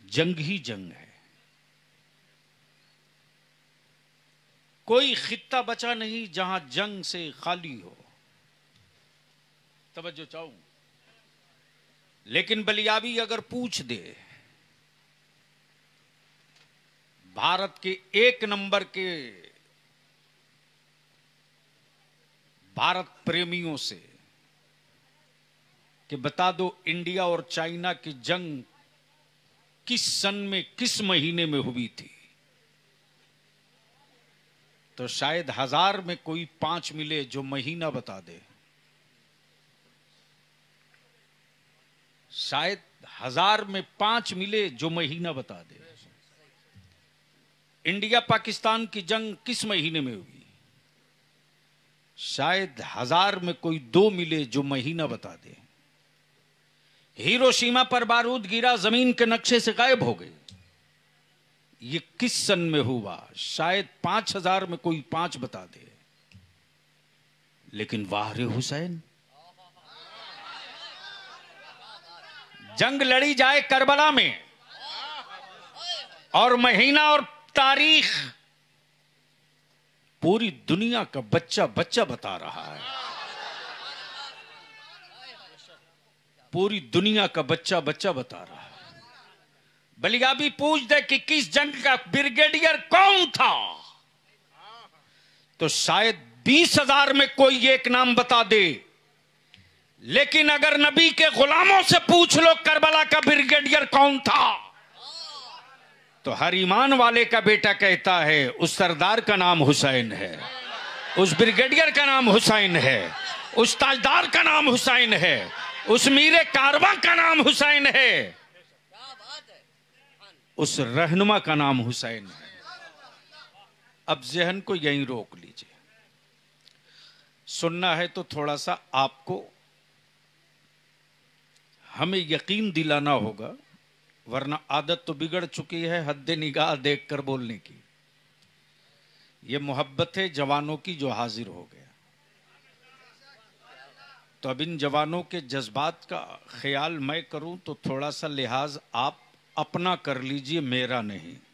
जंग ही जंग है। कोई खित्ता बचा नहीं जहां जंग से खाली हो। तवज्जो चाहूं, लेकिन बलियाबी अगर पूछ दे भारत के एक नंबर के भारत प्रेमियों से कि बता दो इंडिया और चाइना की जंग किस सन में किस महीने में हुई थी, तो शायद 1000 में कोई 5 मिले जो महीना बता दे। शायद 1000 में 5 मिले जो महीना बता दे। इंडिया पाकिस्तान की जंग किस महीने में हुई, शायद 1000 में कोई 2 मिले जो महीना बता दे। हिरोशिमा पर बारूद गिरा, जमीन के नक्शे से गायब हो गए, ये किस सन में हुआ, शायद 5000 में कोई 5 बता दे। लेकिन वाह रे हुसैन, जंग लड़ी जाए करबला में और महीना और तारीख पूरी दुनिया का बच्चा बच्चा बता रहा है। पूरी दुनिया का बच्चा बच्चा बता रहा है। बलियाबी पूछ दे कि किस जंग का ब्रिगेडियर कौन था, तो शायद 20,000 में कोई एक नाम बता दे। लेकिन अगर नबी के गुलामों से पूछ लो करबला का ब्रिगेडियर कौन था, तो हर ईमान वाले का बेटा कहता है उस सरदार का नाम हुसैन है, उस ब्रिगेडियर का नाम हुसैन है, उस ताजदार का नाम हुसैन है, उस मीरे कारवां का नाम हुसैन है, उस रहनुमा का नाम हुसैन है। अब जहन को यहीं रोक लीजिए। सुनना है तो थोड़ा सा आपको हमें यकीन दिलाना होगा, वरना आदत तो बिगड़ चुकी है हद्दे निगाह देखकर बोलने की। ये मोहब्बत है जवानों की जो हाजिर हो गया। तो अब इन जवानों के जज्बात का ख्याल मैं करूं तो थोड़ा सा लिहाज आप अपना कर लीजिए, मेरा नहीं।